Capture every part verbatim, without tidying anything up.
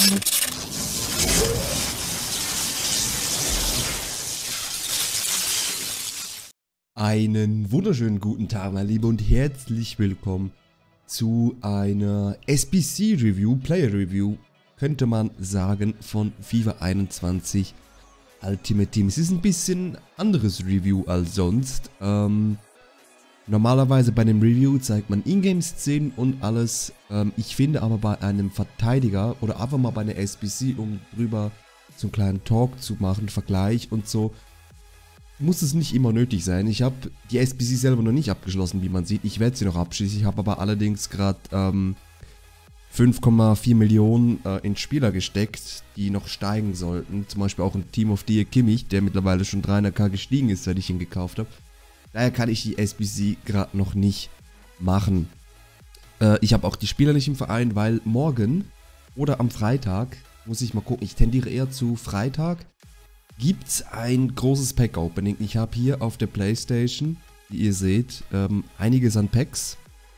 Einen wunderschönen guten Tag, meine Liebe, und herzlich willkommen zu einer S B C-Review, Player-Review, könnte man sagen, von FIFA einundzwanzig Ultimate Team. Es ist ein bisschen anderes Review als sonst. Ähm, normalerweise bei einem Review zeigt man Ingame-Szenen und alles. Ähm, ich finde aber bei einem Verteidiger oder einfach mal bei einer S B C, um drüber so einen kleinen Talk zu machen, Vergleich und so, muss es nicht immer nötig sein. Ich habe die S B C selber noch nicht abgeschlossen, wie man sieht. Ich werde sie noch abschließen. Ich habe aber allerdings gerade ähm, fünf Komma vier Millionen äh, in Spieler gesteckt, die noch steigen sollten. Zum Beispiel auch ein Team of the Year Kimmich, der mittlerweile schon dreihunderttausend gestiegen ist, seit ich ihn gekauft habe. Daher kann ich die S B C gerade noch nicht machen. Äh, ich habe auch die Spieler nicht im Verein, weil morgen oder am Freitag, muss ich mal gucken, ich tendiere eher zu Freitag, gibt es ein großes Pack-Opening. Ich habe hier auf der Playstation, wie ihr seht, ähm, einiges an Packs.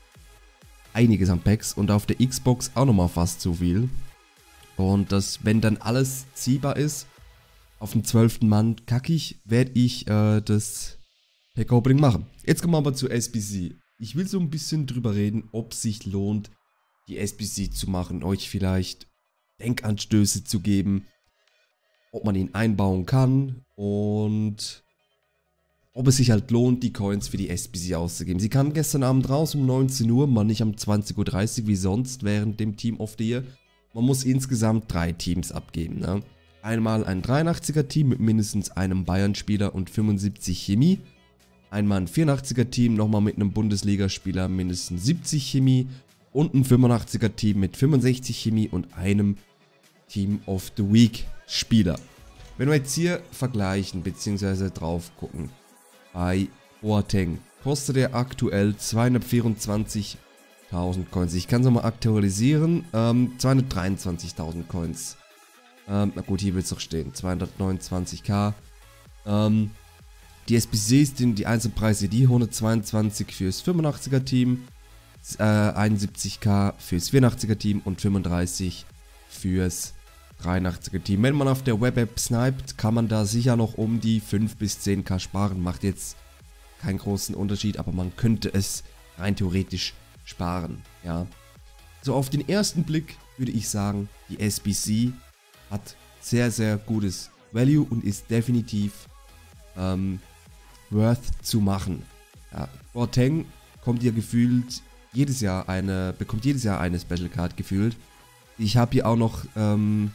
Einiges an Packs und auf der Xbox auch nochmal fast so viel. Und das, wenn dann alles ziehbar ist, auf dem zwölften Mann kackig, werde ich äh, das Pack-Opening machen. Jetzt kommen wir aber zu S B C. Ich will so ein bisschen drüber reden, ob sich lohnt, die S B C zu machen, euch vielleicht Denkanstöße zu geben, ob man ihn einbauen kann und ob es sich halt lohnt, die Coins für die S B C auszugeben. Sie kam gestern Abend raus um neunzehn Uhr, mal nicht um zwanzig Uhr dreißig wie sonst während dem Team of the Year. Man muss insgesamt drei Teams abgeben. Ne? Einmal ein dreiundachtziger Team mit mindestens einem Bayern-Spieler und fünfundsiebzig Chemie. Einmal ein vierundachtziger Team, nochmal mit einem Bundesligaspieler mindestens siebzig Chemie. Und ein fünfundachtziger Team mit fünfundsechzig Chemie und einem Team of the Week Spieler. Wenn wir jetzt hier vergleichen bzw. drauf gucken, bei Boateng kostet er aktuell zweihundertvierundzwanzigtausend Coins. Ich kann es nochmal aktualisieren, ähm, zweihundertdreiundzwanzigtausend Coins. Ähm, na gut, hier wird es doch stehen, zweihundertneunundzwanzigtausend. Ähm, die S B C sind die Einzelpreise, die hundertzweiundzwanzig fürs fünfundachtziger Team, äh, einundsiebzigtausend fürs vierundachtziger Team und fünfunddreißig fürs dreiundachtziger Team. Wenn man auf der Web-App sniped, kann man da sicher noch um die fünf bis zehn K sparen. Macht jetzt keinen großen Unterschied, aber man könnte es rein theoretisch sparen. Ja. So auf den ersten Blick würde ich sagen, die S B C hat sehr, sehr gutes Value und ist definitiv ähm, worth zu machen. Ja. Boateng kommt ja gefühlt jedes Jahr eine, bekommt jedes Jahr eine Special Card gefühlt. Ich habe hier auch noch ähm,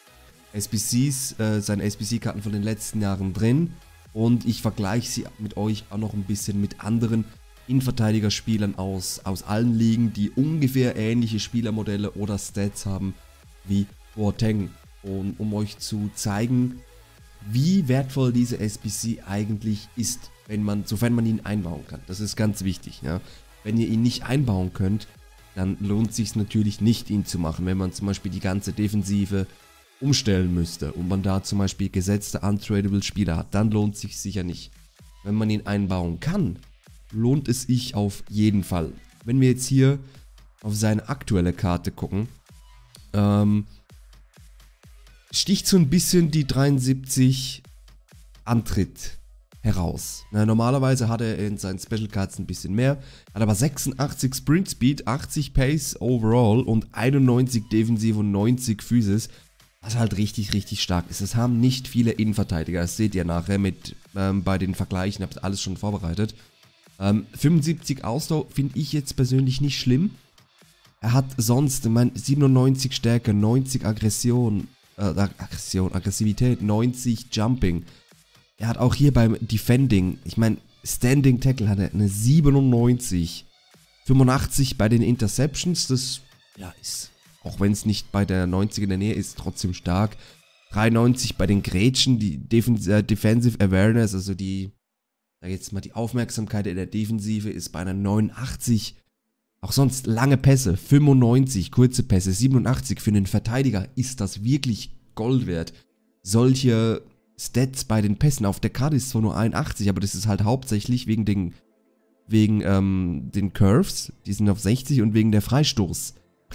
S B Cs, äh, seine S B C-Karten von den letzten Jahren drin und ich vergleiche sie mit euch auch noch ein bisschen mit anderen Innenverteidigerspielern aus, aus allen Ligen, die ungefähr ähnliche Spielermodelle oder Stats haben wie Boateng. Und um euch zu zeigen, wie wertvoll diese S B C eigentlich ist, wenn man, sofern man ihn einbauen kann. Das ist ganz wichtig. Ja? Wenn ihr ihn nicht einbauen könnt, dann lohnt es sich natürlich nicht, ihn zu machen. Wenn man zum Beispiel die ganze Defensive umstellen müsste und man da zum Beispiel gesetzte untradable Spieler hat, dann lohnt es sich sicher nicht. Wenn man ihn einbauen kann, lohnt es sich auf jeden Fall. Wenn wir jetzt hier auf seine aktuelle Karte gucken, ähm, sticht so ein bisschen die dreiundsiebzig Antritt heraus. Na, normalerweise hat er in seinen Special Cards ein bisschen mehr, hat aber sechsundachtzig Sprint Speed, achtzig Pace overall und einundneunzig Defensive und neunzig Physis, was halt richtig, richtig stark ist. Das haben nicht viele Innenverteidiger, das seht ihr nachher mit ähm, bei den Vergleichen, habt ihr alles schon vorbereitet. Ähm, fünfundsiebzig Ausdauer finde ich jetzt persönlich nicht schlimm. Er hat sonst, ich meine, siebenundneunzig Stärke, neunzig Aggression, äh, Aggression, Aggressivität, neunzig Jumping. Er hat auch hier beim Defending, ich meine, Standing Tackle hat er eine siebenundneunzig, fünfundachtzig bei den Interceptions, das ja ist, auch wenn es nicht bei der neunzig in der Nähe ist, trotzdem stark. dreiundneunzig bei den Grätschen, die Defens äh, Defensive Awareness, also die, sag jetzt mal, die Aufmerksamkeit in der Defensive ist bei einer neunundachtzig. Auch sonst lange Pässe, fünfundneunzig, kurze Pässe, siebenundachtzig. Für einen Verteidiger ist das wirklich Gold wert. Solche Stats bei den Pässen, auf der Karte ist zwar nur einundachtzig, aber das ist halt hauptsächlich wegen den, wegen, ähm, den Curves, die sind auf sechzig und wegen der Freistoß.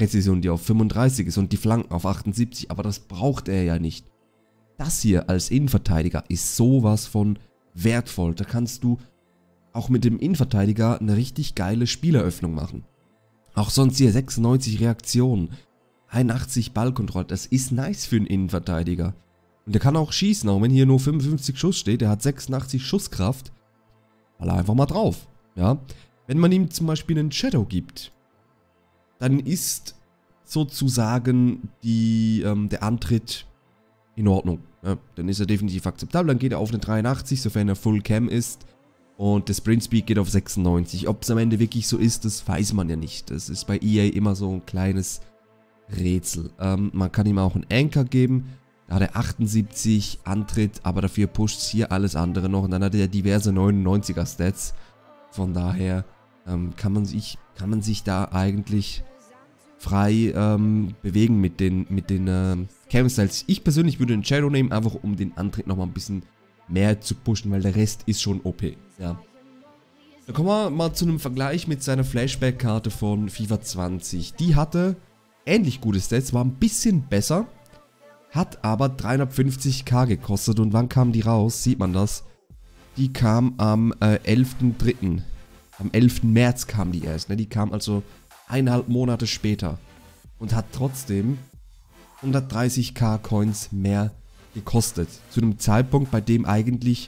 Passpräzision, die auf fünfunddreißig ist und die Flanken auf achtundsiebzig, aber das braucht er ja nicht. Das hier als Innenverteidiger ist sowas von wertvoll. Da kannst du auch mit dem Innenverteidiger eine richtig geile Spieleröffnung machen. Auch sonst hier sechsundneunzig Reaktionen, einundachtzig Ballkontrolle, das ist nice für einen Innenverteidiger. Und der kann auch schießen, auch wenn hier nur fünfundfünfzig Schuss steht, der hat sechsundachtzig Schusskraft. Baller einfach mal drauf, ja. Wenn man ihm zum Beispiel einen Shadow gibt, dann ist sozusagen die, ähm, der Antritt in Ordnung. Ja, dann ist er definitiv akzeptabel, dann geht er auf eine dreiundachtzig, sofern er Full Cam ist. Und der Sprint Speed geht auf sechsundneunzig. Ob es am Ende wirklich so ist, das weiß man ja nicht. Das ist bei E A immer so ein kleines Rätsel. Ähm, man kann ihm auch einen Anchor geben. Da hat er achtundsiebzig Antritt, aber dafür pusht hier alles andere noch. Und dann hat er diverse neunundneunziger Stats. Von daher ähm, kann, man sich, kann man sich da eigentlich frei ähm, bewegen mit den, mit den ähm, Cam-Styles. Ich persönlich würde den Shadow nehmen, einfach um den Antritt nochmal ein bisschen mehr zu pushen, weil der Rest ist schon O P. Ja. Dann kommen wir mal zu einem Vergleich mit seiner Flashback-Karte von FIFA zwanzig. Die hatte ähnlich gute Stats, war ein bisschen besser, hat aber dreihundertfünfzig K gekostet. Und wann kam die raus? Sieht man das? Die kam am äh, elften dritten Am elften März kam die erst. Ne? Die kam also eineinhalb Monate später. Und hat trotzdem hundertdreißig K Coins mehr gekostet. Zu einem Zeitpunkt, bei dem eigentlich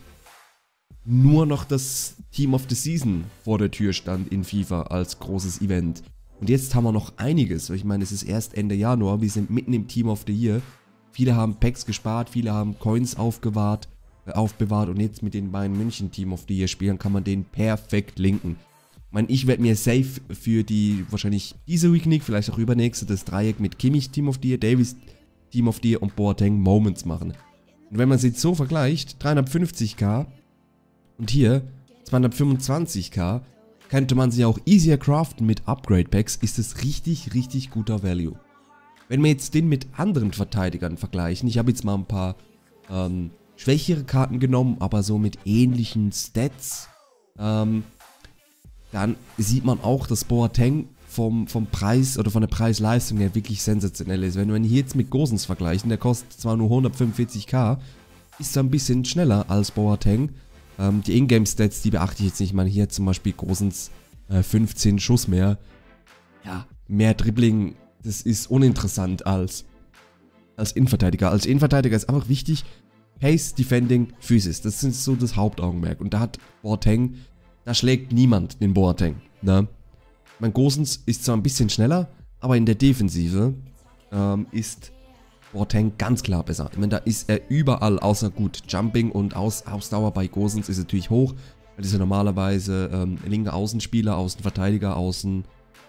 nur noch das Team of the Season vor der Tür stand in FIFA als großes Event. Und jetzt haben wir noch einiges. Ich meine, es ist erst Ende Januar, wir sind mitten im Team of the Year. Viele haben Packs gespart, viele haben Coins aufgewahrt, äh, aufbewahrt und jetzt mit den Bayern München Team of the Year Spielern kann man den perfekt linken. Ich meine, ich werde mir safe für die, wahrscheinlich diese Week, vielleicht auch übernächste, das Dreieck mit Kimmich Team of the Year, Davis Team of the Year und Boateng Moments machen. Und wenn man es jetzt so vergleicht, dreihundertfünfzig K und hier zweihundertfünfundzwanzig K, könnte man sich auch easier craften mit Upgrade Packs, ist es richtig, richtig guter Value. Wenn wir jetzt den mit anderen Verteidigern vergleichen, ich habe jetzt mal ein paar ähm, schwächere Karten genommen, aber so mit ähnlichen Stats, ähm, dann sieht man auch, dass Boateng vom, vom Preis oder von der Preis-Leistung her wirklich sensationell ist. Wenn wir ihn hier jetzt mit Gosens vergleichen, der kostet zwar nur hundertfünfundvierzig K, ist er ein bisschen schneller als Boateng. Ähm, die Ingame-Stats, die beachte ich jetzt nicht. Ich meine, hier zum Beispiel Gosens äh, fünfzehn Schuss mehr. Ja, mehr Dribbling, das ist uninteressant als, als Innenverteidiger. Als Innenverteidiger ist einfach wichtig, Pace, Defending, Physis. Das ist so das Hauptaugenmerk. Und da hat Boateng, da schlägt niemand den Boateng. Ne? Mein Gosens ist zwar ein bisschen schneller, aber in der Defensive ähm, ist Boateng ganz klar besser. Ich meine, da ist er überall außer gut. Jumping und Aus Ausdauer bei Gosens ist natürlich hoch, weil das ist ja normalerweise ähm, linker Außenspieler, Außenverteidiger, Außen,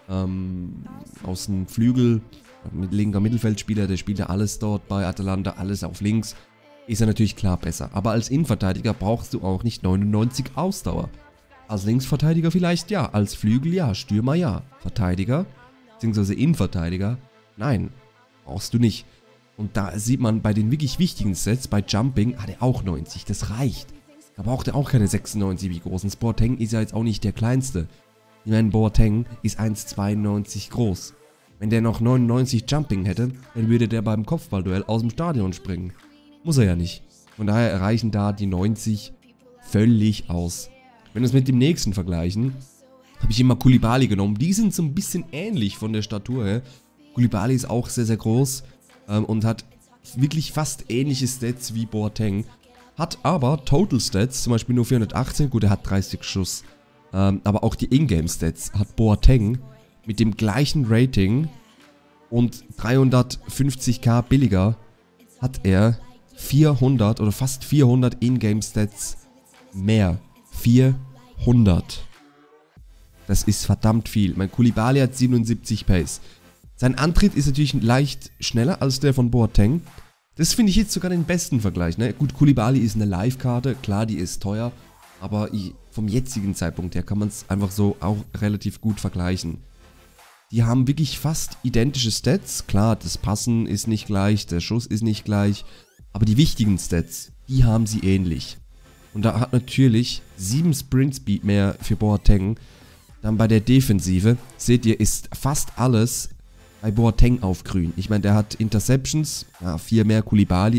ähm, Außenflügel, mit linker Mittelfeldspieler, der spielt ja alles dort bei Atalanta, alles auf links, ist er natürlich klar besser. Aber als Innenverteidiger brauchst du auch nicht neunundneunzig Ausdauer. Als Linksverteidiger vielleicht ja, als Flügel ja, Stürmer ja, Verteidiger, beziehungsweise Innenverteidiger, nein, brauchst du nicht. Und da sieht man bei den wirklich wichtigen Sets, bei Jumping hat er auch neunzig, das reicht. Da braucht er auch keine sechsundneunzig wie groß. Und Boateng ist ja jetzt auch nicht der kleinste. Ich meine, Boateng ist eins Komma zweiundneunzig groß. Wenn der noch neunundneunzig Jumping hätte, dann würde der beim Kopfballduell aus dem Stadion springen. Muss er ja nicht. Von daher erreichen da die neunzig völlig aus. Wenn wir es mit dem nächsten vergleichen, habe ich immer Koulibaly genommen. Die sind so ein bisschen ähnlich von der Statur her. Koulibaly ist auch sehr, sehr groß ähm, und hat wirklich fast ähnliche Stats wie Boateng. Hat aber Total Stats, zum Beispiel nur vierhundertachtzehn, gut, er hat dreißig Schuss. Ähm, aber auch die Ingame Stats hat Boateng mit dem gleichen Rating und dreihundertfünfzig K billiger hat er vierhundert oder fast vierhundert Ingame Stats mehr. vierhundert. Das ist verdammt viel. Mein Koulibaly hat siebenundsiebzig Pace. Sein Antritt ist natürlich leicht schneller als der von Boateng. Das finde ich jetzt sogar den besten Vergleich. Ne? Gut, Koulibaly ist eine Live-Karte. Klar, die ist teuer. Aber vom jetzigen Zeitpunkt her kann man es einfach so auch relativ gut vergleichen. Die haben wirklich fast identische Stats. Klar, das Passen ist nicht gleich, der Schuss ist nicht gleich. Aber die wichtigen Stats, die haben sie ähnlich. Und da hat natürlich sieben Sprint Speed mehr für Boateng. Dann bei der Defensive, seht ihr, ist fast alles bei Boateng auf grün. Ich meine, der hat Interceptions, ja, vier mehr, Koulibaly.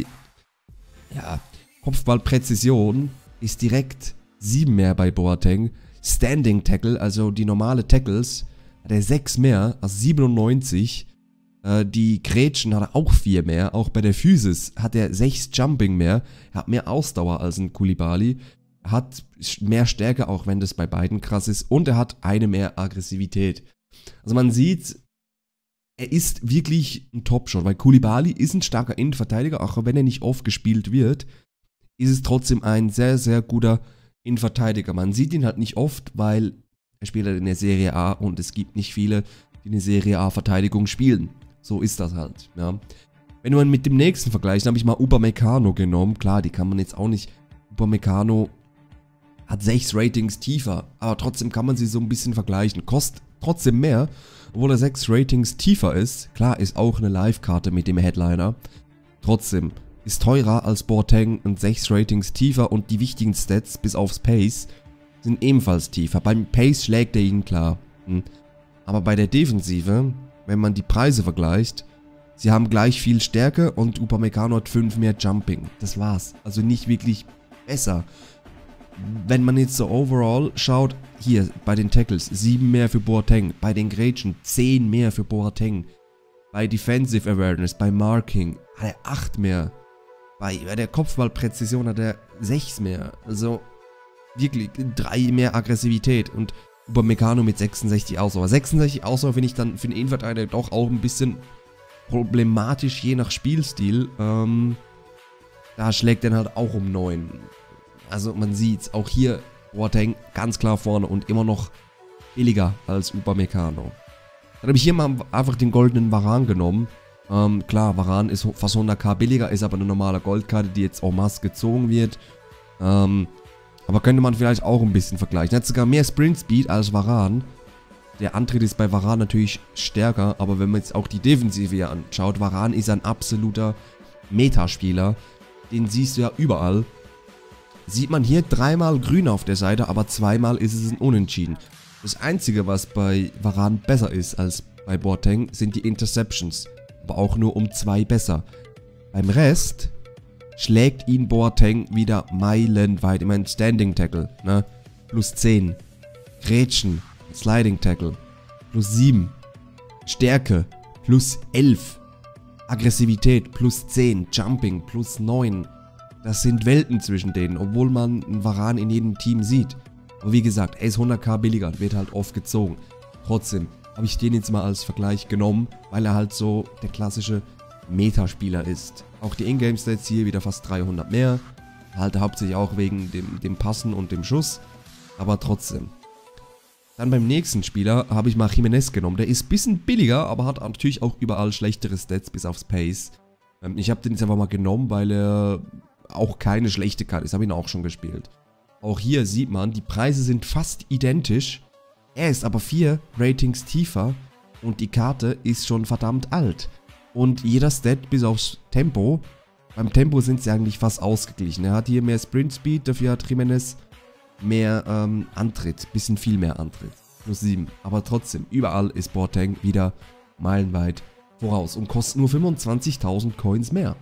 Ja, Kopfballpräzision ist direkt sieben mehr bei Boateng. Standing Tackle, also die normale Tackles, hat er sechs mehr, also siebenundneunzig. Äh, die Grätschen hat er auch vier mehr. Auch bei der Physis hat er sechs Jumping mehr. Er hat mehr Ausdauer als ein Koulibaly. Hat mehr Stärke, auch wenn das bei beiden krass ist. Und er hat eine mehr Aggressivität. Also man sieht, er ist wirklich ein Top-Shot, weil Koulibaly ist ein starker Innenverteidiger, auch wenn er nicht oft gespielt wird, ist es trotzdem ein sehr, sehr guter Innenverteidiger. Man sieht ihn halt nicht oft, weil er spielt halt in der Serie A und es gibt nicht viele, die eine Serie A Verteidigung spielen. So ist das halt, ja. Wenn man mit dem nächsten vergleicht, habe ich mal Upamecano genommen. Klar, die kann man jetzt auch nicht. Upamecano hat sechs Ratings tiefer, aber trotzdem kann man sie so ein bisschen vergleichen. Kostet trotzdem mehr, obwohl er sechs Ratings tiefer ist. Klar, ist auch eine Live-Karte mit dem Headliner. Trotzdem ist teurer als Boateng und sechs Ratings tiefer und die wichtigen Stats, bis aufs Pace, sind ebenfalls tiefer. Beim Pace schlägt er ihn klar. Hm. Aber bei der Defensive, wenn man die Preise vergleicht, sie haben gleich viel Stärke und Upamecano hat fünf mehr Jumping. Das war's. Also nicht wirklich besser. Wenn man jetzt so overall schaut, hier bei den Tackles sieben mehr für Boateng, bei den Grätschen zehn mehr für Boateng, bei Defensive Awareness, bei Marking hat er acht mehr, bei, bei der Kopfballpräzision hat er sechs mehr, also wirklich drei mehr Aggressivität und Upamecano mit sechsundsechzig Ausdauer. sechsundsechzig Ausdauer finde ich dann für den Innenverteidiger doch auch ein bisschen problematisch, je nach Spielstil. Ähm, da schlägt er halt auch um neun. Also man sieht's, auch hier Boateng ganz klar vorne und immer noch billiger als Upamecano. Dann habe ich hier mal einfach den goldenen Varane genommen. Ähm, klar, Varane ist fast hunderttausend billiger, ist aber eine normale Goldkarte, die jetzt en masse gezogen wird. Ähm, aber könnte man vielleicht auch ein bisschen vergleichen. Er hat sogar mehr Sprint Speed als Varane. Der Antritt ist bei Varane natürlich stärker, aber wenn man jetzt auch die Defensive hier anschaut, Varane ist ein absoluter Metaspieler. Den siehst du ja überall. Sieht man hier dreimal grün auf der Seite, aber zweimal ist es ein Unentschieden. Das Einzige, was bei Varane besser ist als bei Boateng, sind die Interceptions. Aber auch nur um zwei besser. Beim Rest schlägt ihn Boateng wieder meilenweit. Ich meine, Standing Tackle, ne? Plus zehn. Grätschen, Sliding Tackle, plus sieben. Stärke, plus elf. Aggressivität, plus zehn. Jumping, plus neun. Das sind Welten zwischen denen, obwohl man einen Varane in jedem Team sieht. Aber wie gesagt, er ist hunderttausend billiger, wird halt oft gezogen. Trotzdem habe ich den jetzt mal als Vergleich genommen, weil er halt so der klassische Metaspieler ist. Auch die Ingame-Stats hier wieder fast dreihundert mehr. Halt hauptsächlich auch wegen dem, dem Passen und dem Schuss. Aber trotzdem. Dann beim nächsten Spieler habe ich mal Jimenez genommen. Der ist ein bisschen billiger, aber hat natürlich auch überall schlechtere Stats bis aufs Pace. Ähm, ich habe den jetzt einfach mal genommen, weil er auch keine schlechte Karte ist. Habe ihn auch schon gespielt. Auch hier sieht man, die Preise sind fast identisch. Er ist aber vier Ratings tiefer und die Karte ist schon verdammt alt. Und jeder Stat bis aufs Tempo, beim Tempo sind sie eigentlich fast ausgeglichen. Er hat hier mehr Sprint Speed, dafür hat Jimenez mehr ähm, Antritt, bisschen viel mehr Antritt. Plus sieben. Aber trotzdem, überall ist Boateng wieder meilenweit voraus und kostet nur fünfundzwanzigtausend Coins mehr.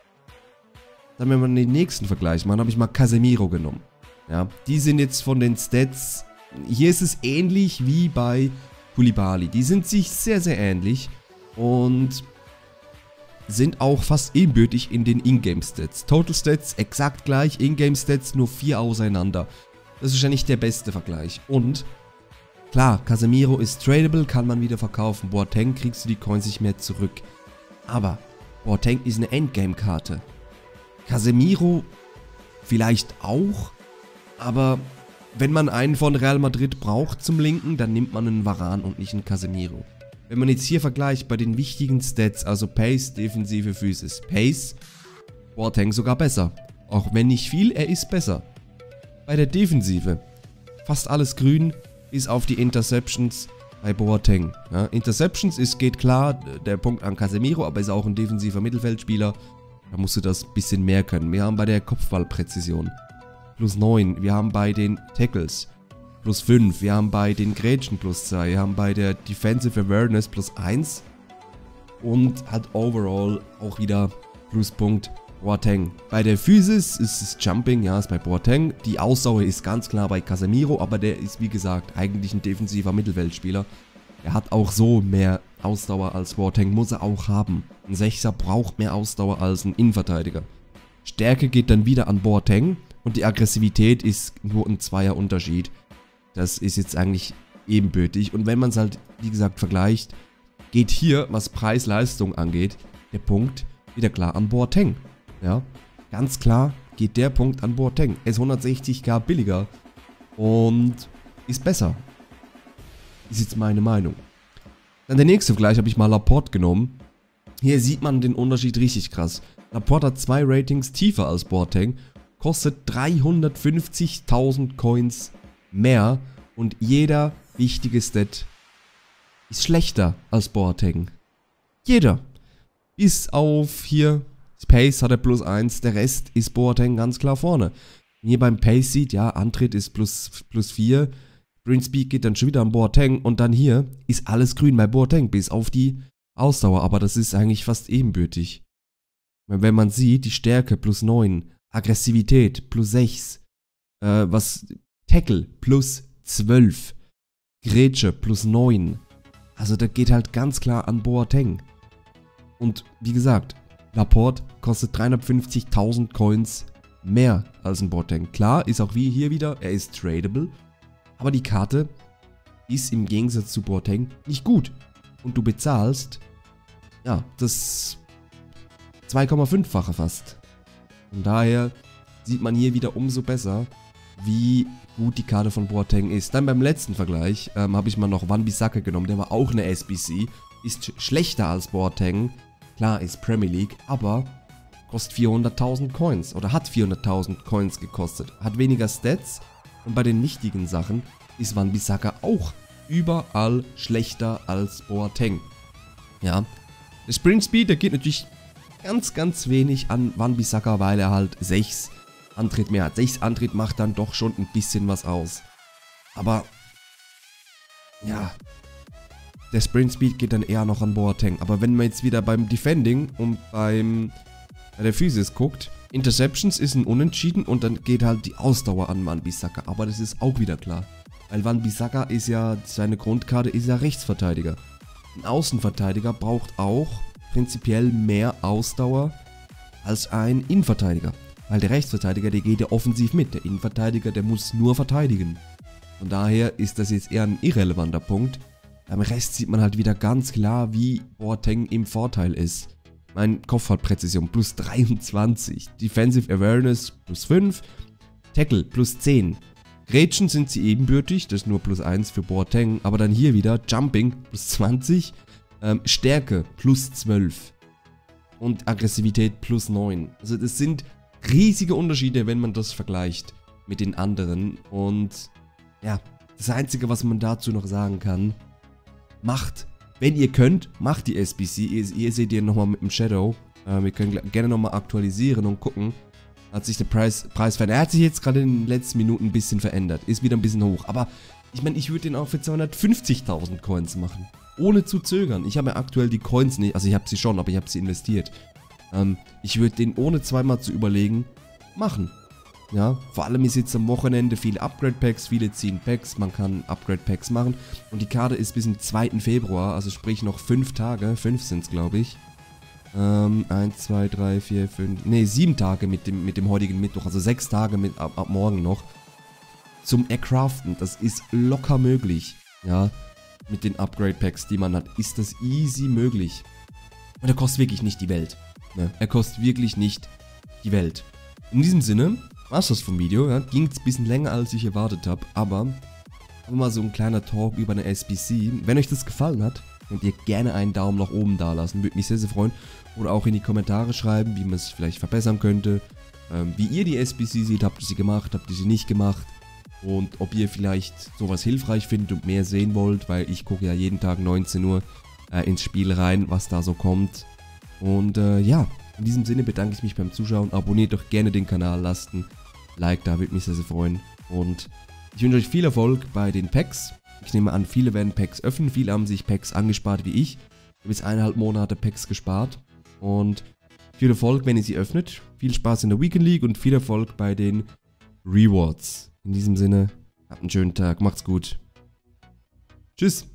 Dann, wenn man den nächsten Vergleich macht, habe ich mal Casemiro genommen. Ja, die sind jetzt von den Stats, hier ist es ähnlich wie bei Koulibaly. Die sind sich sehr, sehr ähnlich und sind auch fast ebenbürtig in den Ingame-Stats. Total Stats exakt gleich, Ingame-Stats nur vier auseinander. Das ist wahrscheinlich der beste Vergleich. Und klar, Casemiro ist tradable, kann man wieder verkaufen. Boateng kriegst du die Coins nicht mehr zurück. Aber Boateng ist eine Endgame-Karte. Casemiro vielleicht auch, aber wenn man einen von Real Madrid braucht zum Linken, dann nimmt man einen Varane und nicht einen Casemiro. Wenn man jetzt hier vergleicht bei den wichtigen Stats, also Pace, Defensive, Physis. Pace, Boateng sogar besser. Auch wenn nicht viel, er ist besser. Bei der Defensive, fast alles grün, bis auf die Interceptions bei Boateng. Ja, Interceptions ist, geht klar, der Punkt an Casemiro, aber ist auch ein defensiver Mittelfeldspieler. Da musst du das ein bisschen mehr können. Wir haben bei der Kopfballpräzision plus neun. Wir haben bei den Tackles plus fünf. Wir haben bei den Grätschen plus zwei. Wir haben bei der Defensive Awareness plus eins. und hat overall auch wieder Pluspunkt Boateng. Bei der Physis ist es Jumping, ja, ist bei Boateng. Die Ausdauer ist ganz klar bei Casemiro, aber der ist wie gesagt eigentlich ein defensiver Mittelfeldspieler. Er hat auch so mehr Ausdauer als Boateng, muss er auch haben. Ein Sechser braucht mehr Ausdauer als ein Innenverteidiger. Stärke geht dann wieder an Boateng und die Aggressivität ist nur ein Zweier Unterschied. Das ist jetzt eigentlich ebenbürtig und wenn man es halt, wie gesagt, vergleicht, geht hier, was Preis-Leistung angeht, der Punkt wieder klar an Boateng. Ja, ganz klar geht der Punkt an Boateng. Er ist hundertsechzigtausend billiger und ist besser. Ist jetzt meine Meinung. Dann der nächste Vergleich habe ich mal Laporte genommen. Hier sieht man den Unterschied richtig krass. Laporte hat zwei Ratings tiefer als Boateng, kostet dreihundertfünfzigtausend Coins mehr und jeder wichtige Stat ist schlechter als Boateng. Jeder. Bis auf hier Pace hat er plus eins, der Rest ist Boateng ganz klar vorne. Hier beim Pace sieht, ja, Antritt ist plus, plus vier, Sprint Speed geht dann schon wieder an Boateng und dann hier ist alles grün bei Boateng, bis auf die Ausdauer, aber das ist eigentlich fast ebenbürtig. Wenn man sieht, die Stärke plus neun, Aggressivität plus sechs, äh, was Tackle plus zwölf, Grätsche plus neun, also da geht halt ganz klar an Boateng. Und wie gesagt, Laporte kostet dreihundertfünfzigtausend Coins mehr als ein Boateng. Klar, ist auch wie hier wieder, er ist tradable, aber die Karte ist im Gegensatz zu Boateng nicht gut. Und du bezahlst, ja, das zwei Komma fünf-fache fast. Von daher sieht man hier wieder umso besser, wie gut die Karte von Boateng ist. Dann beim letzten Vergleich ähm, habe ich mal noch Wan-Bissaka genommen, der war auch eine S B C, ist schlechter als Boateng. Klar, ist Premier League, aber kostet vierhunderttausend Coins oder hat vierhunderttausend Coins gekostet. Hat weniger Stats und bei den wichtigen Sachen ist Wan-Bissaka auch überall schlechter als Boateng. Ja, der Sprint Speed, der geht natürlich ganz, ganz wenig an Wan-Bissaka, weil er halt sechs Antritt mehr hat. sechs Antritt macht dann doch schon ein bisschen was aus. Aber, ja, der Sprint Speed geht dann eher noch an Boateng. Aber wenn man jetzt wieder beim Defending und beim bei der Physis guckt, Interceptions ist ein Unentschieden und dann geht halt die Ausdauer an Wan-Bissaka. Aber das ist auch wieder klar. Weil Wan-Bissaka ist ja, seine Grundkarte ist ja Rechtsverteidiger. Ein Außenverteidiger braucht auch prinzipiell mehr Ausdauer als ein Innenverteidiger. Weil der Rechtsverteidiger, der geht ja offensiv mit. Der Innenverteidiger, der muss nur verteidigen. Von daher ist das jetzt eher ein irrelevanter Punkt. Am Rest sieht man halt wieder ganz klar, wie Boateng im Vorteil ist. Mein Kopfhaltpräzision plus dreiundzwanzig, Defensive Awareness plus fünf, Tackle plus zehn. Grätschen sind sie ebenbürtig, das ist nur plus eins für Boateng, aber dann hier wieder Jumping plus zwanzig, ähm, Stärke plus zwölf und Aggressivität plus neun. Also das sind riesige Unterschiede, wenn man das vergleicht mit den anderen und ja, das Einzige, was man dazu noch sagen kann, macht, wenn ihr könnt, macht die S B C, ihr, ihr seht ihr nochmal mit dem Shadow, äh, wir können gerne nochmal aktualisieren und gucken, hat sich der Preis, Preis verändert. Er hat sich jetzt gerade in den letzten Minuten ein bisschen verändert, ist wieder ein bisschen hoch, aber ich meine, ich würde den auch für zweihundertfünfzigtausend Coins machen, ohne zu zögern. Ich habe ja aktuell die Coins nicht, also ich habe sie schon, aber ich habe sie investiert. Ähm, ich würde den ohne zweimal zu überlegen machen. Ja, vor allem ist jetzt am Wochenende viele Upgrade-Packs, viele ziehen Packs, man kann Upgrade-Packs machen und die Karte ist bis zum zweiten Februar, also sprich noch fünf Tage, fünf sind es glaube ich. Ähm, eins, zwei, drei, vier, fünf, ne, sieben Tage mit dem, mit dem heutigen Mittwoch, also sechs Tage mit, ab, ab morgen noch. Zum Ercraften, das ist locker möglich, ja, mit den Upgrade-Packs, die man hat, ist das easy möglich. Und er kostet wirklich nicht die Welt, ne, er kostet wirklich nicht die Welt. In diesem Sinne war's das vom Video, ja, ging es ein bisschen länger als ich erwartet habe, aber mal so ein kleiner Talk über eine S B C. Wenn euch das gefallen hat, könnt ihr gerne einen Daumen nach oben da lassen, würde mich sehr, sehr freuen. Oder auch in die Kommentare schreiben, wie man es vielleicht verbessern könnte, ähm, wie ihr die S B C seht, habt ihr sie gemacht, habt ihr sie nicht gemacht und ob ihr vielleicht sowas hilfreich findet und mehr sehen wollt, weil ich gucke ja jeden Tag neunzehn Uhr äh, ins Spiel rein, was da so kommt. Und äh, ja, in diesem Sinne bedanke ich mich beim Zuschauen. Abonniert doch gerne den Kanal, lasst ein Like da, würde mich sehr, sehr freuen. Und ich wünsche euch viel Erfolg bei den Packs. Ich nehme an, viele werden Packs öffnen, viele haben sich Packs angespart wie ich. bis eineinhalb Monate Packs gespart. Und viel Erfolg, wenn ihr sie öffnet. Viel Spaß in der Weekend League und viel Erfolg bei den Rewards. In diesem Sinne, habt einen schönen Tag, macht's gut. Tschüss.